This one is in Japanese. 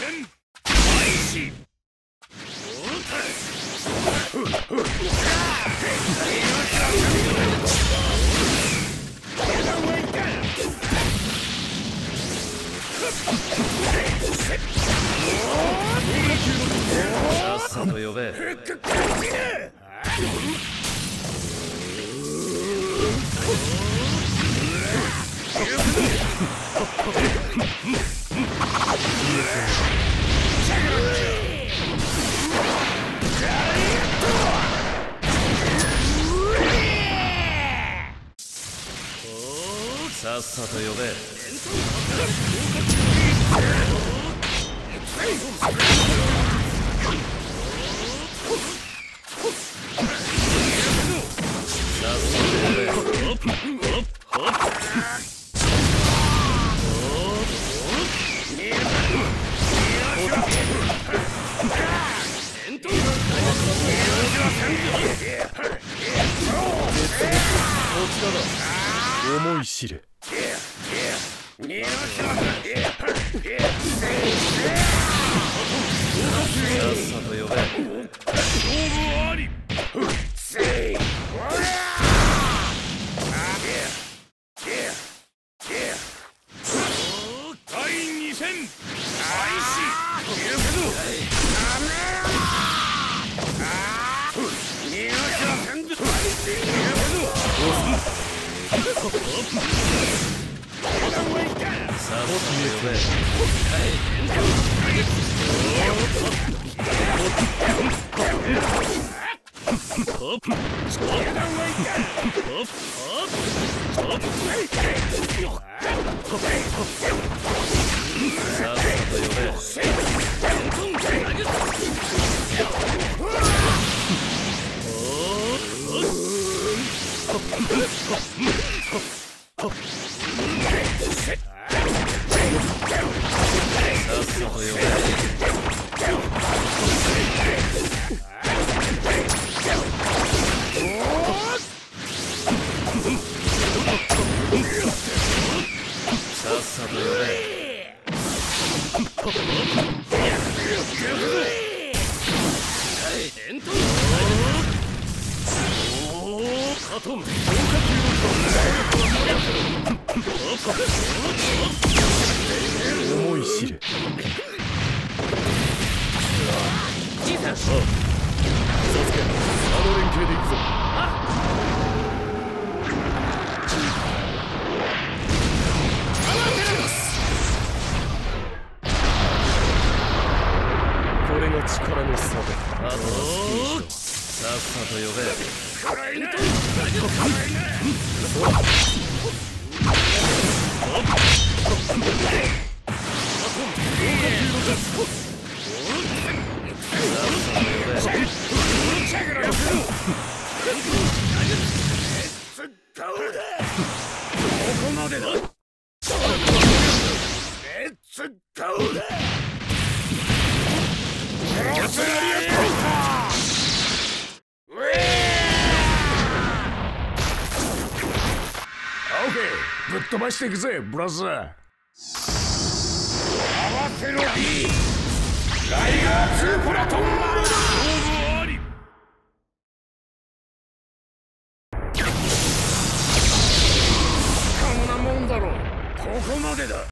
さっさと呼べ。さっさと呼べ。思い知れ。さっさと呼べ。勝負あり。第2戦開始。思い知れ。連携でいくぞ。これが力の差だ。あとはさっさと呼べ。ここまでだ。レッツゴーだ。オーケー、ぶっ飛ばしていくぜ、ブラザー。合わせろ B。ライガー2プラトン。